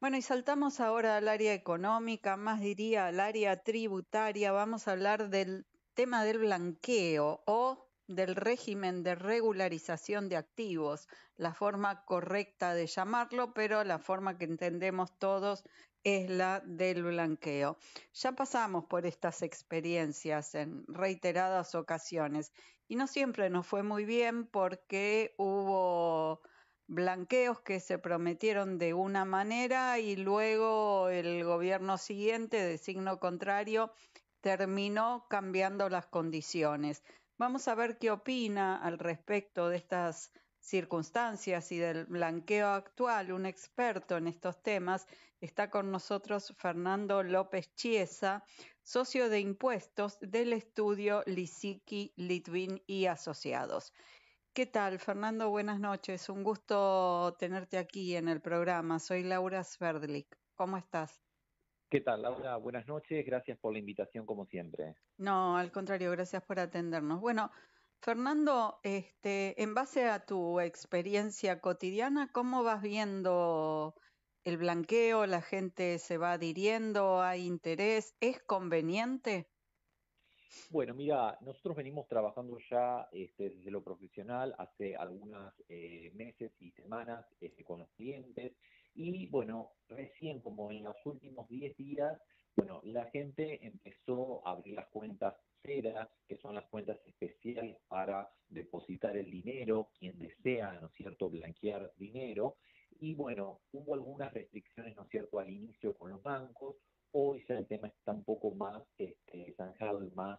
Bueno, y saltamos ahora al área económica, más diría al área tributaria. Vamos a hablar del tema del blanqueo o del régimen de regularización de activos, la forma correcta de llamarlo, pero la forma que entendemos todos es la del blanqueo. Ya pasamos por estas experiencias en reiteradas ocasiones y no siempre nos fue muy bien porque hubo blanqueos que se prometieron de una manera y luego el gobierno siguiente, de signo contrario, terminó cambiando las condiciones. Vamos a ver qué opina al respecto de estas circunstancias y del blanqueo actual. Un experto en estos temas está con nosotros, Fernando López Chiesa, socio de impuestos del estudio Lisicki, Litvin y Asociados. ¿Qué tal, Fernando? Buenas noches. Un gusto tenerte aquí en el programa. Soy Laura Sverdlik. ¿Cómo estás? ¿Qué tal, Laura? Buenas noches, gracias por la invitación como siempre. No, al contrario, gracias por atendernos. Bueno, Fernando, en base a tu experiencia cotidiana, ¿cómo vas viendo el blanqueo? ¿La gente se va adhiriendo? ¿Hay interés? ¿Es conveniente? Bueno, mira, nosotros venimos trabajando ya desde lo profesional hace algunos meses y semanas con los clientes y bueno, recién como en los últimos 10 días, bueno, la gente empezó a abrir las cuentas CERA, que son las cuentas especiales para depositar el dinero, quien desea, ¿no es cierto?, blanquear dinero. Y bueno, hubo algunas restricciones, ¿no es cierto?, al inicio con los bancos. Hoy ya el tema está un poco más zanjado y más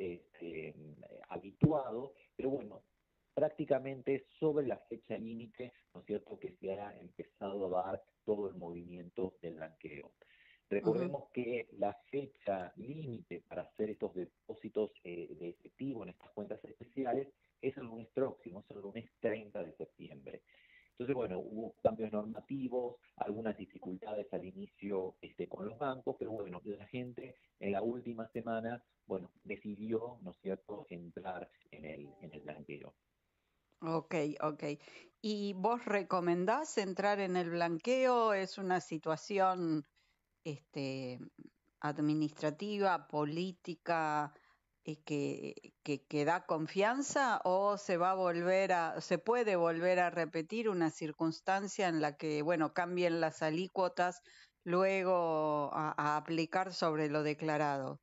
habituado, pero bueno, prácticamente sobre la fecha límite, ¿no es cierto?, que se ha empezado a dar todo el movimiento del blanqueo. Ujú. Recordemos que la fecha límite para hacer estos depósitos de efectivo en estas cuentas especiales es el lunes próximo, es el lunes 30 de septiembre. Entonces, bueno, hubo cambios normativos, algunas dificultades al inicio con los bancos, pero bueno, la gente en la última semana, bueno, decidió, ¿no es cierto?, entrar en el blanqueo. Ok, ok. ¿Y vos recomendás entrar en el blanqueo? ¿Es una situación este, administrativa, política, que da confianza o se va a se puede volver a repetir una circunstancia en la que, bueno, cambien las alícuotas luego a aplicar sobre lo declarado?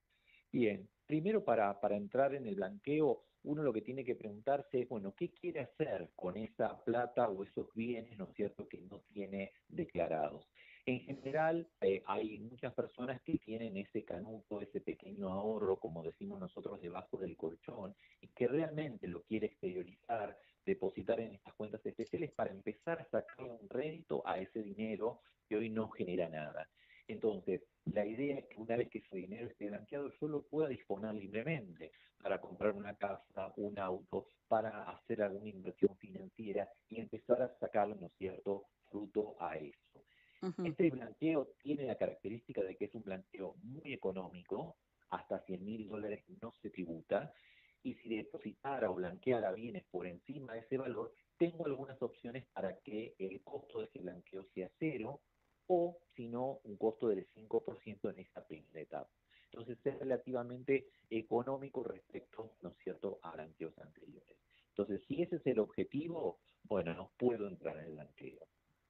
Bien, primero para entrar en el blanqueo, uno lo que tiene que preguntarse es, bueno, ¿qué quiere hacer con esa plata o esos bienes, ¿no es cierto?, que no tiene declarados? En general, hay muchas personas que tienen ese canuto, ese pequeño ahorro, como decimos nosotros, debajo del colchón, y que realmente lo quiere exteriorizar, depositar en estas cuentas especiales para empezar a sacarle un rédito a ese dinero que hoy no genera nada. Entonces, la idea es que una vez que ese dinero esté blanqueado, yo lo pueda disponer libremente para comprar una casa, un auto, para hacer alguna inversión financiera y empezar a sacarle, ¿no es cierto?, fruto a eso. Ujú. Este blanqueo tiene la característica de que es un blanqueo muy económico, hasta $100.000 no se tributa, y si depositara o blanqueara bienes por encima de ese valor, tengo algunas opciones para que el costo de ese blanqueo sea cero, o si no, un costo del 5% en esta primera etapa. Entonces es relativamente económico respecto, ¿no es cierto?, a blanqueos anteriores. Entonces, si ese es el objetivo, bueno, no puedo entrar en el blanqueo.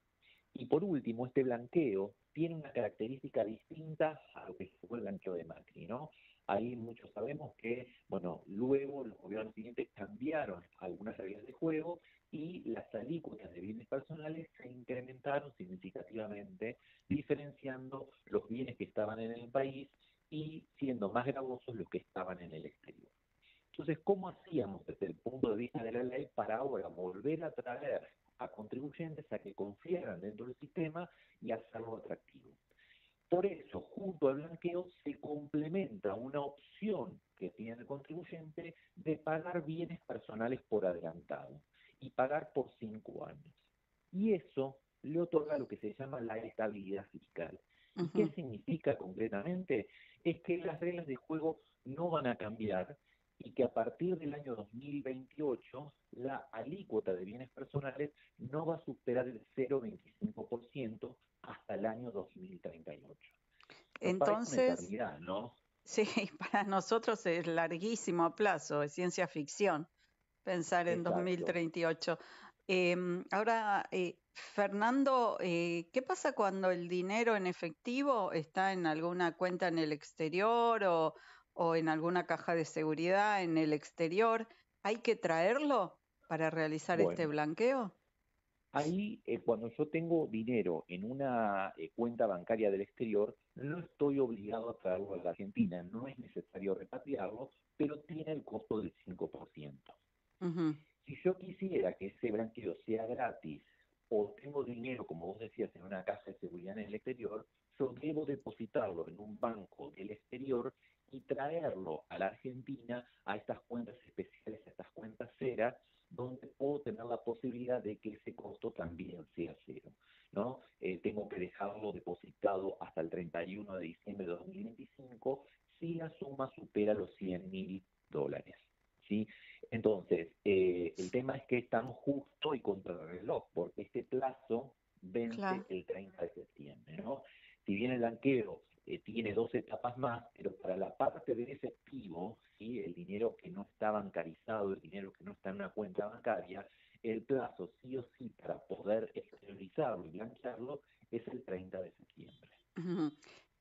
Y por último, este blanqueo tiene una característica distinta a lo que fue el blanqueo de Macri, ¿no? Ahí muchos sabemos que, bueno, luego los gobiernos siguientes cambiaron algunas reglas de juego y las alícuotas de bienes personales se incrementaron significativamente, diferenciando los bienes que estaban en el país y siendo más gravosos los que estaban en el exterior. Entonces, ¿cómo hacíamos desde el punto de vista de la ley para ahora volver a traer a contribuyentes a que confiaran dentro del sistema y hacerlo atractivo? Por eso, junto al blanqueo, se complementa una opción que tiene el contribuyente de pagar bienes personales por adelantado y pagar por 5 años. Y eso le otorga lo que se llama la estabilidad fiscal. ¿Y qué Ujú. significa concretamente? Es que las reglas de juego no van a cambiar y que a partir del año 2028 la alícuota de bienes personales no va a superar el 0,25%, hasta el año 2038. Nos parece una Entonces, eternidad, ¿no? sí, para nosotros es larguísimo plazo, es ciencia ficción pensar en Exacto. 2038. Ahora, Fernando, ¿qué pasa cuando el dinero en efectivo está en alguna cuenta en el exterior o en alguna caja de seguridad en el exterior? ¿Hay que traerlo para realizar este Bueno, blanqueo? ahí cuando yo tengo dinero en una cuenta bancaria del exterior, no estoy obligado a traerlo a la Argentina, no es necesario repatriarlo, pero tiene el costo del 5%. Ujú. Si yo quisiera que ese blanqueo sea gratis o tengo dinero, como vos decías, en una caja de seguridad en el exterior, yo debo depositarlo en un banco del exterior y traerlo a la Argentina a estas cuentas especiales, a estas cuentas ceras, donde puedo tener la posibilidad de que ese costo también sea cero, ¿no? Tengo que dejarlo depositado hasta el 31 de diciembre de 2025 si la suma supera los $100.000, ¿sí? Entonces, el tema es que estamos justo y contra el reloj, porque este plazo vence Claro. el 30 de septiembre, ¿no? Si bien el blanqueo tiene 2 etapas más, pero para la parte de efectivo, ¿sí? El dinero que no está bancarizado, el dinero que no está en una cuenta bancaria, el plazo sí o sí para poder exteriorizarlo y blanquearlo es el 30 de septiembre. Ujú.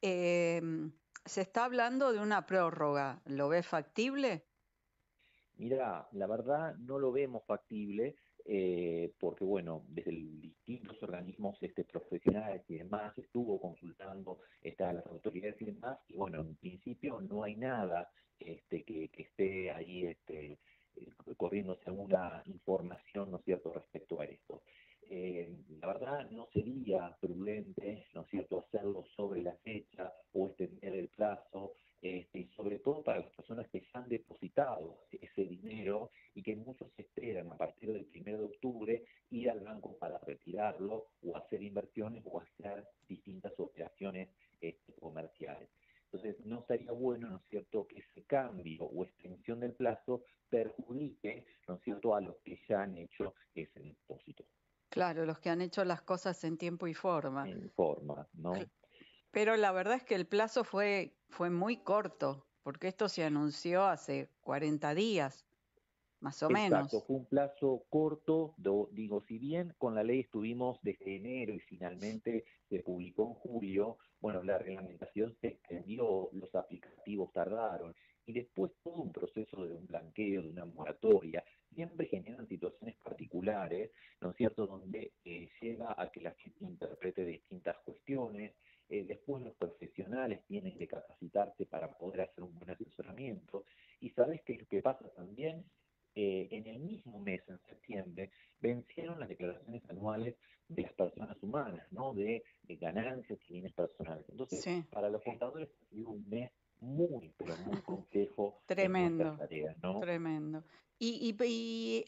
Se está hablando de una prórroga. ¿Lo ves factible? Mira, la verdad no lo vemos factible porque, bueno, desde distintos organismos profesionales y demás estuvo consultando a las autoridades y demás, y bueno, en principio no hay nada que esté ahí corriéndose alguna información, ¿no es cierto?, respecto a esto. La verdad no sería prudente, ¿no es cierto?, hacerlo sobre la fecha o extender el plazo, y sobre todo para las personas que ya han depositado ese dinero y que muchos esperan a partir del 1 de octubre ir al banco para retirarlo o hacer inversiones o hacer distintas operaciones comerciales. Entonces, no sería bueno, ¿no es cierto?, que ese cambio o extensión del plazo perjudique, ¿no es cierto?, a los que ya han hecho ese depósito Claro, los que han hecho las cosas en tiempo y forma. en forma, ¿no? Cl- Pero la verdad es que el plazo fue muy corto, porque esto se anunció hace 40 días, más o Exacto, menos. fue un plazo corto, digo, si bien con la ley estuvimos desde enero y finalmente se publicó en julio, bueno, la reglamentación se extendió, los aplicativos tardaron y después todo un proceso de un blanqueo, de una moratoria, siempre generan situaciones particulares, ¿no es cierto?, donde lleva a que la gente interprete distintas cuestiones, después los profesionales tienen que capacitarse para poder hacer un buen asesoramiento y sabes que lo que pasa también en el mismo mes, en septiembre, vencieron las declaraciones anuales de las personas humanas, ¿no? De ganancias y bienes personales. Entonces, Sí, para los contadores ha sido un mes muy, pero muy complejo en nuestras tremendo, tareas, ¿no? tremendo. Y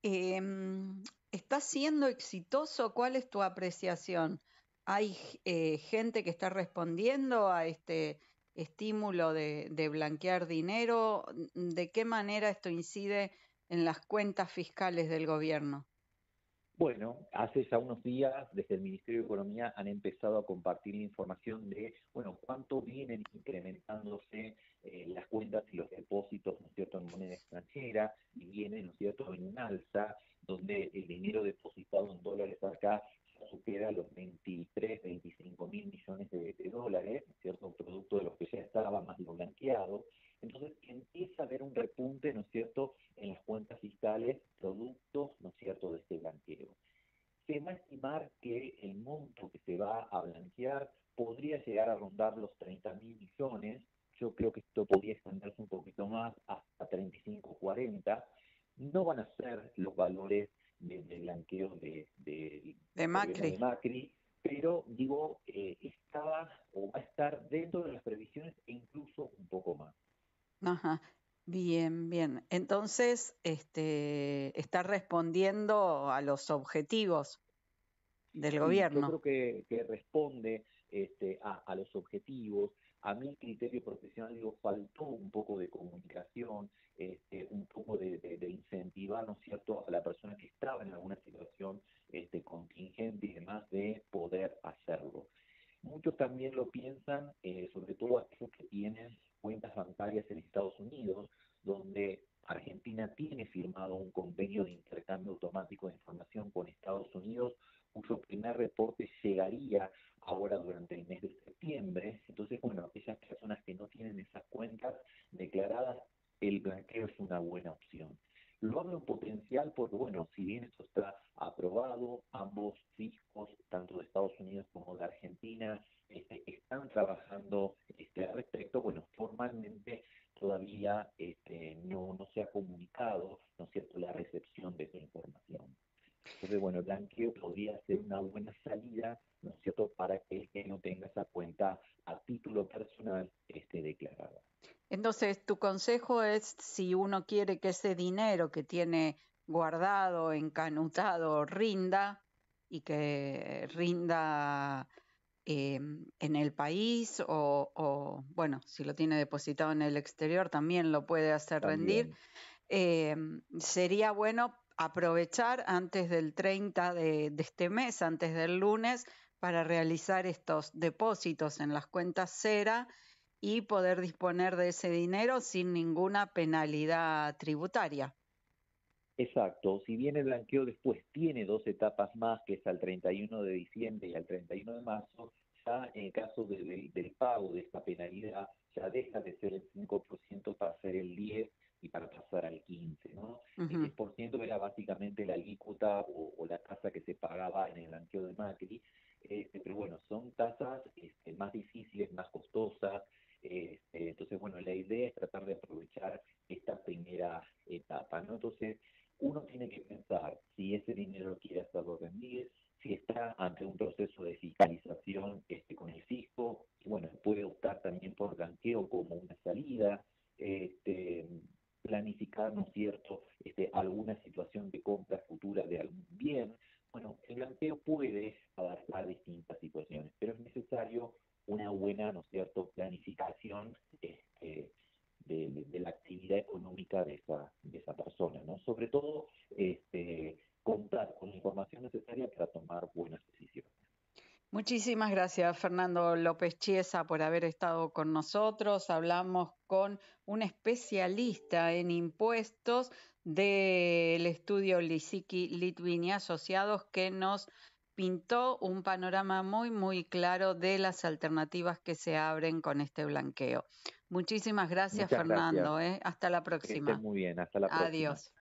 ¿estás siendo exitoso? ¿Cuál es tu apreciación? ¿Hay gente que está respondiendo a este estímulo de blanquear dinero? ¿De qué manera esto incide en las cuentas fiscales del gobierno? Bueno, hace ya unos días desde el Ministerio de Economía han empezado a compartir información de, bueno, cuánto vienen incrementándose las cuentas y los depósitos, ¿no es cierto?, en moneda extranjera, y viene, ¿no es cierto?, en un alza, donde el dinero depositado en dólares acá ya supera los 23, 25 mil millones de dólares, ¿no es cierto?, producto de los que ya estaba más lo blanqueado. Entonces empieza a haber un repunte, ¿no es cierto?, en las cuentas fiscales, producto, ¿no es cierto?, de este blanqueo. Se va a estimar que el monto que se va a blanquear podría llegar a rondar los 30.000 millones. Yo creo que esto podría extenderse un poquito más hasta 35, 40. No van a ser los valores de blanqueo del De gobierno Macri. de Macri, pero digo, estaba o va a estar dentro de las previsiones e incluso un poco más. Ajá. Bien, bien. Entonces, está respondiendo a los objetivos del Sí, yo gobierno. creo que responde a los objetivos. A mi criterio profesional, digo, faltó un poco de comunicación, un poco de incentivar, ¿no es cierto?, a la persona que estaba en alguna situación contingente y demás de poder hacerlo. muchos también lo piensan, sobre todo aquellos que tienen cuentas bancarias en Estados Unidos, donde Argentina tiene firmado un convenio de intercambio automático de información con Estados Unidos, cuyo primer reporte llegaría ahora durante el mes de septiembre. Entonces, bueno, aquellas personas que no tienen esas cuentas declaradas, el blanqueo es una buena opción. Lo hablo en potencial porque, bueno, si bien esto está aprobado, ambos fiscos, tanto de Estados Unidos como de Argentina, están trabajando al respecto. Bueno, formalmente todavía no se ha comunicado, ¿no es cierto?, la recepción de esa información. Entonces, bueno, el blanqueo podría ser una buena salida, ¿no es cierto?, para que no tenga esa cuenta a título personal declarada. Entonces, tu consejo es, si uno quiere que ese dinero que tiene guardado, encanutado, rinda, y que rinda en el país o, bueno, si lo tiene depositado en el exterior, también lo puede hacer rendir. También. Sería bueno aprovechar antes del 30 de este mes, antes del lunes, para realizar estos depósitos en las cuentas Cera y poder disponer de ese dinero sin ninguna penalidad tributaria. Exacto, si bien el blanqueo después tiene dos etapas más, que es al 31 de diciembre y al 31 de marzo, ya en el caso del pago de esta penalidad, ya deja de ser el 5% para ser el 10% y para pasar al 15%, ¿no? El 10% era básicamente la alícuota o la tasa que se pagaba en el blanqueo de Macri, pero bueno, son tasas más difíciles, más costosas, entonces bueno, la idea es tratar de aprovechar esta primera etapa, ¿no? Entonces, uno tiene que pensar si ese dinero quiere hacerlo rendir, si está ante un proceso de fiscalización con el fisco, y bueno, puede optar también por blanqueo como una salida, planificar, ¿no es cierto?, alguna situación de compra futura de algún bien. Bueno, el blanqueo puede adaptar distintas situaciones, pero es necesario una buena, ¿no es cierto?, planificación de la actividad económica de esa persona, ¿no? Sobre todo, contar con la información necesaria para tomar buenas decisiones. Muchísimas gracias, Fernando López Chiesa, por haber estado con nosotros. Hablamos con un especialista en impuestos del estudio Lisicki, Litvin y Asociados, que nos pintó un panorama muy, muy claro de las alternativas que se abren con este blanqueo. Muchísimas gracias, Muchas gracias. Fernando. Hasta la Que estén próxima. muy bien. Hasta la próxima. Adiós.